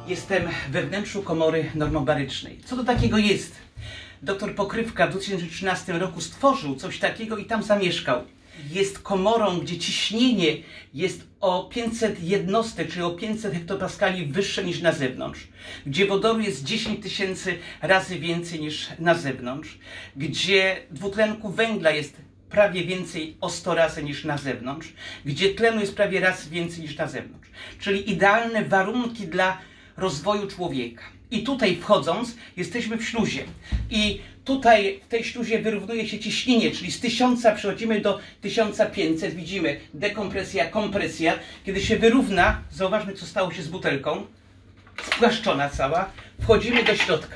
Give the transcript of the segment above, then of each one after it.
Jestem we wnętrzu komory normobarycznej. Co to takiego jest? Doktor Pokrywka w 2013 roku stworzył coś takiego i tam zamieszkał. Jest komorą, gdzie ciśnienie jest o 500 jednostek, czyli o 500 hektopaskali wyższe niż na zewnątrz. Gdzie wodoru jest 10 000 razy więcej niż na zewnątrz. Gdzie dwutlenku węgla jest prawie więcej o 100 razy niż na zewnątrz. Gdzie tlenu jest prawie raz więcej niż na zewnątrz. Czyli idealne warunki dla rozwoju człowieka. I tutaj wchodząc, jesteśmy w śluzie. I tutaj w tej śluzie wyrównuje się ciśnienie, czyli z 1000 przechodzimy do 1500. Widzimy dekompresja, kompresja. Kiedy się wyrówna, zauważmy, co stało się z butelką. Spłaszczona cała. Wchodzimy do środka.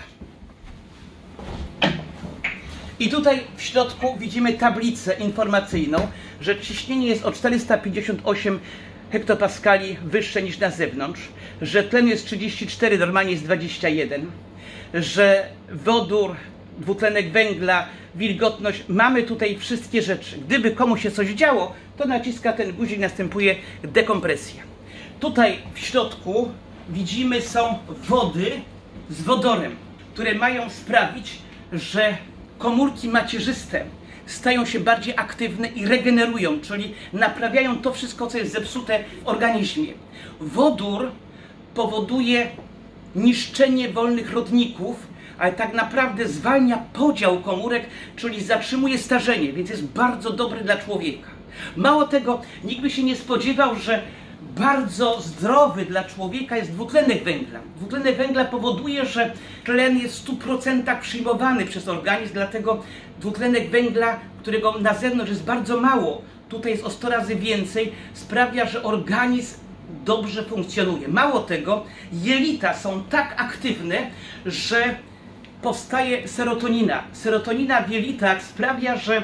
I tutaj w środku widzimy tablicę informacyjną, że ciśnienie jest o 458 hektopaskali wyższe niż na zewnątrz, że tlen jest 34, normalnie jest 21, że wodór, dwutlenek węgla, wilgotność, mamy tutaj wszystkie rzeczy. Gdyby komuś się coś działo, to naciska ten guzik, następuje dekompresja. Tutaj w środku widzimy są wody z wodorem, które mają sprawić, że komórki macierzyste stają się bardziej aktywne i regenerują, czyli naprawiają to wszystko, co jest zepsute w organizmie. Wodór powoduje niszczenie wolnych rodników, ale tak naprawdę zwalnia podział komórek, czyli zatrzymuje starzenie, więc jest bardzo dobry dla człowieka. Mało tego, nikt by się nie spodziewał, że bardzo zdrowy dla człowieka jest dwutlenek węgla. Dwutlenek węgla powoduje, że tlen jest w 100% przyjmowany przez organizm, dlatego dwutlenek węgla, którego na zewnątrz jest bardzo mało, tutaj jest o 100 razy więcej, sprawia, że organizm dobrze funkcjonuje. Mało tego, jelita są tak aktywne, że powstaje serotonina. Serotonina w jelitach sprawia, że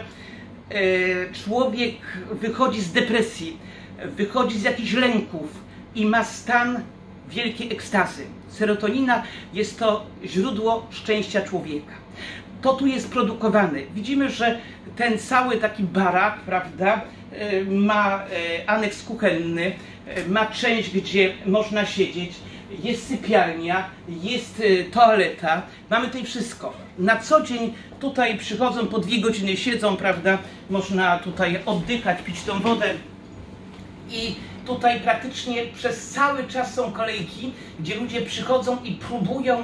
człowiek wychodzi z depresji, wychodzi z jakichś lęków i ma stan wielkiej ekstazy. Serotonina jest to źródło szczęścia człowieka. To tu jest produkowane. Widzimy, że ten cały taki barak, prawda, ma aneks kuchenny, ma część, gdzie można siedzieć, jest sypialnia, jest toaleta, mamy tutaj wszystko. Na co dzień tutaj przychodzą, po 2 godziny siedzą, prawda, można tutaj oddychać, pić tą wodę. I tutaj praktycznie przez cały czas są kolejki, gdzie ludzie przychodzą i próbują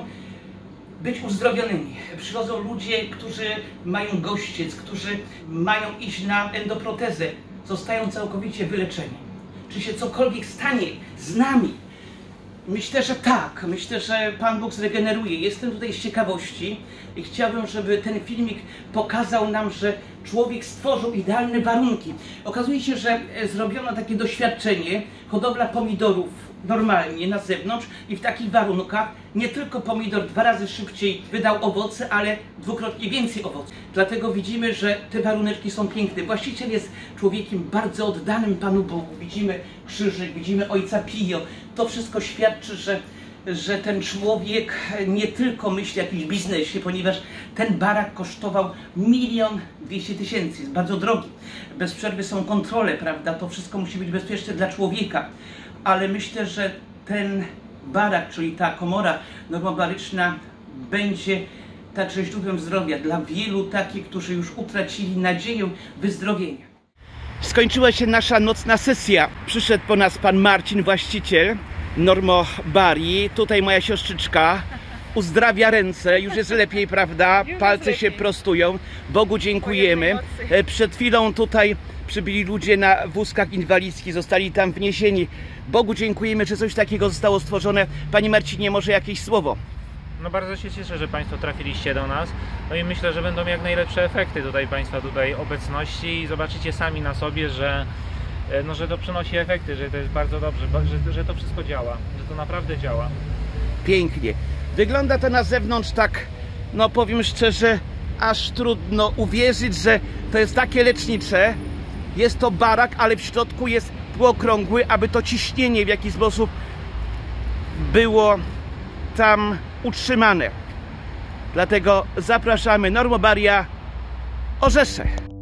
być uzdrowionymi. Przychodzą ludzie, którzy mają gościec, którzy mają iść na endoprotezę, zostają całkowicie wyleczeni. Czy się cokolwiek stanie z nami? Myślę, że tak. Myślę, że Pan Bóg zregeneruje. Jestem tutaj z ciekawości i chciałbym, żeby ten filmik pokazał nam, że człowiek stworzył idealne warunki. Okazuje się, że zrobiono takie doświadczenie, hodowla pomidorów normalnie na zewnątrz i w takich warunkach nie tylko pomidor 2 razy szybciej wydał owoce, ale 2-krotnie więcej owoców. Dlatego widzimy, że te waruneczki są piękne. Właściciel jest człowiekiem bardzo oddanym Panu Bogu. Widzimy krzyżyk, widzimy Ojca Pio. To wszystko świadczy, że ten człowiek nie tylko myśli o jakimś biznesie, ponieważ ten barak kosztował 1 200 000, jest bardzo drogi. Bez przerwy są kontrole, prawda? To wszystko musi być bezpieczne dla człowieka. Ale myślę, że ten barak, czyli ta komora normobaryczna, będzie także źródłem zdrowia dla wielu takich, którzy już utracili nadzieję wyzdrowienia. Skończyła się nasza nocna sesja. Przyszedł po nas pan Marcin, właściciel Normobarii. Tutaj moja siostrzyczka uzdrawia ręce, już jest lepiej, prawda? Palce się prostują. Bogu dziękujemy. Przed chwilą tutaj przybyli ludzie na wózkach inwalidzkich, zostali tam wniesieni. Bogu dziękujemy, że coś takiego zostało stworzone. Panie Marcinie, może jakieś słowo? No bardzo się cieszę, że Państwo trafiliście do nas. No i myślę, że będą jak najlepsze efekty Państwa obecności i zobaczycie sami na sobie, że to przynosi efekty, że to jest bardzo dobrze, że to wszystko działa, że to naprawdę działa. Pięknie. Wygląda to na zewnątrz tak, no powiem szczerze, aż trudno uwierzyć, że to jest takie lecznicze. Jest to barak, ale w środku jest półokrągły, aby to ciśnienie w jakiś sposób było tam utrzymane. Dlatego zapraszamy, Normobaria, Orzesze.